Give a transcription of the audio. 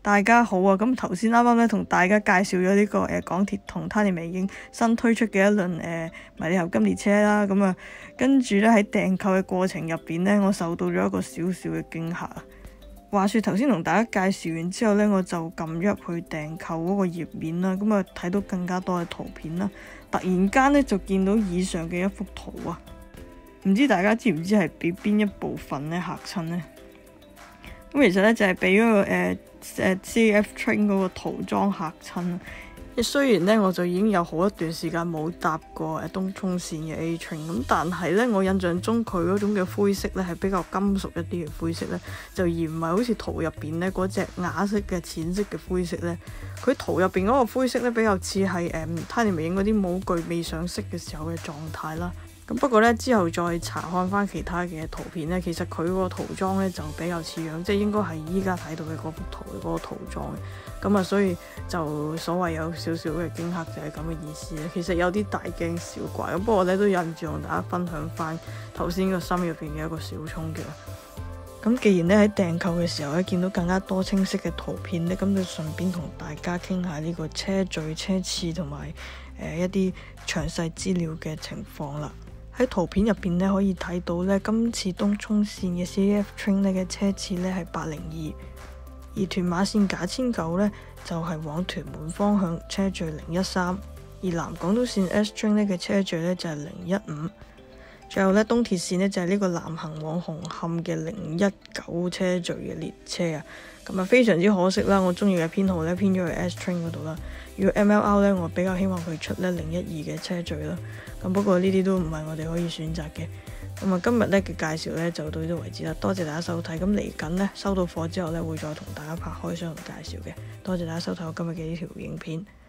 大家好啊！咁頭先啱啱咧同大家介紹咗呢個港鐵同 Tinyme 新推出嘅一輪迷你合金列車啦。咁啊，跟住咧喺訂購嘅過程入邊咧，我受到咗一個少少嘅驚嚇。話說頭先同大家介紹完之後咧，我就撳咗入去訂購嗰個頁面啦。咁啊，睇到更加多嘅圖片啦。突然間咧就見到以上嘅一幅圖啊！唔知大家知唔知係俾邊一部分咧嚇親呢？咁其實咧就係俾嗰個CAF Train 嗰個塗裝嚇親。雖然咧我就已經有好一段時間冇搭過東涌線嘅 A Train， 咁但係咧我印象中佢嗰種嘅灰色咧係比較金屬一啲嘅灰色咧，就而唔係好似圖入邊咧嗰隻啞色嘅淺色嘅灰色咧。佢圖入邊嗰個灰色咧比較似係Tinyme 嗰啲模具未上色嘅時候嘅狀態啦。咁不過咧之後再查看翻其他嘅圖片咧，其實佢個塗裝咧就比較似樣，即係應該係依家睇到嘅嗰幅圖嘅嗰個塗裝。咁啊，所以就所謂有少少嘅驚嚇就係咁嘅意思咧。其實有啲大驚小怪，咁不過咧都忍唔住同大家分享翻頭先個心入邊嘅一個小衝擊。咁既然咧喺訂購嘅時候咧見到更加多清晰嘅圖片咧，咁就順便同大家傾下呢個車序、車次同埋一啲詳細資料嘅情況啦。喺圖片入邊咧可以睇到咧，今次東涌線嘅 CAF Train 咧嘅車次咧係802，而屯馬線假千九咧就係往屯門方向車序013，而南港島線 S Train 咧嘅車序咧就係015。最後咧東鐵線咧就係呢個南行往紅磡嘅019車序嘅列車啊。咁啊非常之可惜啦，我中意嘅編號咧編咗去 S Train 嗰度啦。如果 MLR 咧，我比較希望佢出咧012嘅車序啦。咁不過呢啲都唔係我哋可以選擇嘅。咁啊今日咧嘅介紹咧就到呢度為止啦。多謝大家收睇。咁嚟緊咧收到貨之後咧會再同大家拍開箱同介紹嘅。多謝大家收睇我今日嘅呢條影片。